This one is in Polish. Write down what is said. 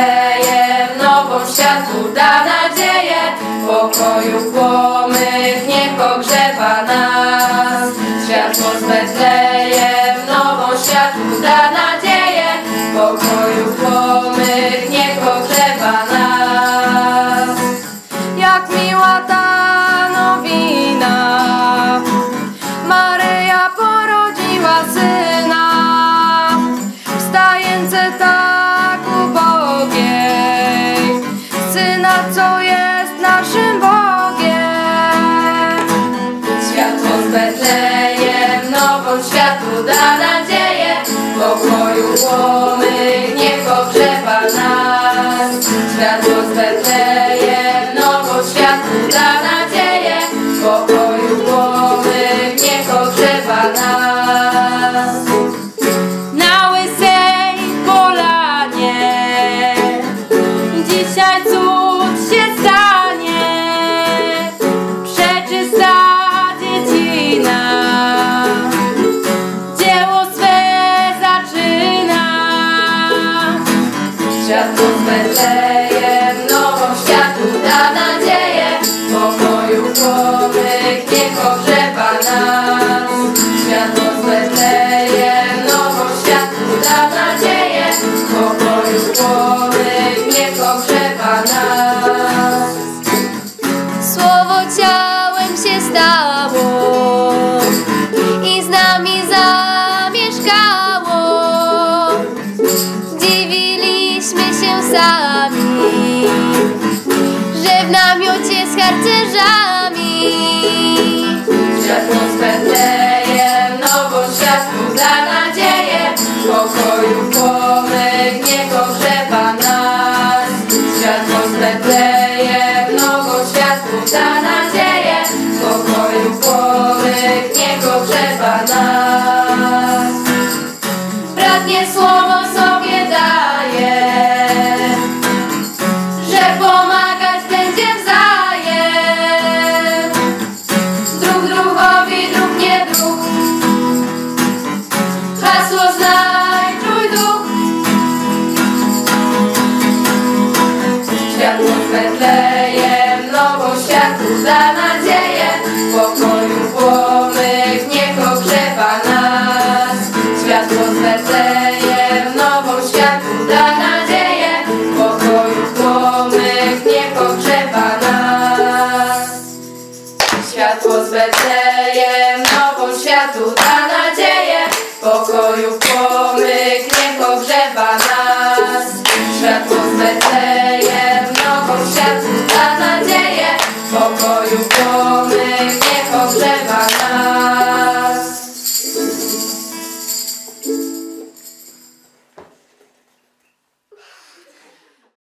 Betlejem, nową światu da nadzieję, pokoju płomyk niech pogrzewa nas. Światło z Betlejem, nową światu da nadzieję, pokoju płomyk niech pogrzewa nas. Jak miła ta nowina, Maryja porodziła Syna, wstające tak ubogiej, Syna, co jest naszym Bogiem. Światło z Betlejem, nową światu da nadzieję, pokoju płomyk niech pogrzewa nas. Światło z Betlejem, nową światu da nadzieję, pokoju płomyk niech pogrzewa nas. Na łysej polanie dzisiaj cud się stanie, przeczysta dziecina dzieło swe zaczyna. Światło z Betlejem, nową światu da nadzieję, pokoju płomyk niech pogrzewa nas. Światło z Betlejem, nową światu da nadzieję, pokoju płomyk niech pogrzewa nas. Słowo ciałem się stało i z nami zamieszkało. Dziwiliśmy się sami, że w namiocie z harcerzami. Światło z Betlejem, nową światło da nadzieję, pokoju płomyk niech pogrzewa nas. Światło z Betlejem, nową światło da nadzieję, pokoju płomyk niech pogrzewa nas. Bratnie słowo sobie daje, że pomagać będzie wzajem. Druh druhowi, druh nie druh, hasło znaj trójduch. Światło z Betlejem, nową światu da nadzieję, pokoju płomyk niech pogrzewa nas. Światło z Betlejem, nową światu da nadzieję, pokoju płomyk niech pogrzewa nas. Światło z Betlejem, nową światu da nadzieję, pokoju płomyk niech pogrzewa nas. Światło z Betlejem, nową światu da nadzieję, pokoju płomyk